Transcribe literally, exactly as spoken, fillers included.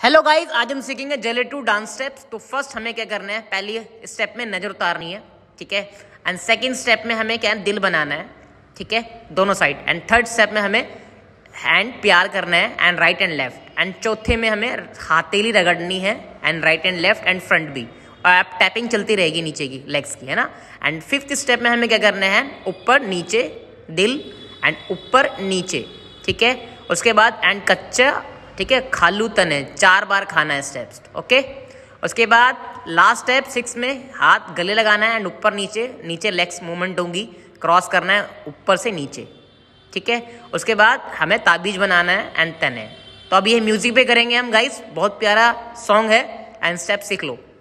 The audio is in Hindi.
हेलो गाइस, आज हम सीखेंगे जेले टू डांस स्टेप्स। तो फर्स्ट हमें क्या करना है, पहली स्टेप में नजर उतारनी है, ठीक है। एंड सेकंड स्टेप में हमें क्या है, दिल बनाना है, ठीक है, दोनों साइड। एंड थर्ड स्टेप में हमें हैंड प्यार करना है and right and left. And चौथे में हमें हाथेली रगड़नी है and right and left and front भी। और आप टैपिंग चलती रहेगी नीचे की लेग्स की, है ना। एंड फिफ्थ स्टेप में हमें क्या करना है, ऊपर नीचे दिल एंड ऊपर नीचे, ठीक है। उसके बाद एंड कच्चा, ठीक है, खालू तने चार बार खाना है स्टेप्स, ओके। उसके बाद लास्ट स्टेप सिक्स में हाथ गले लगाना है एंड ऊपर नीचे नीचे लेग्स मूवमेंट होंगी, क्रॉस करना है ऊपर से नीचे, ठीक है। उसके बाद हमें ताबीज बनाना है एंड तने। तो अब ये म्यूजिक पे करेंगे हम गाइस, बहुत प्यारा सॉन्ग है एंड स्टेप सीख लो।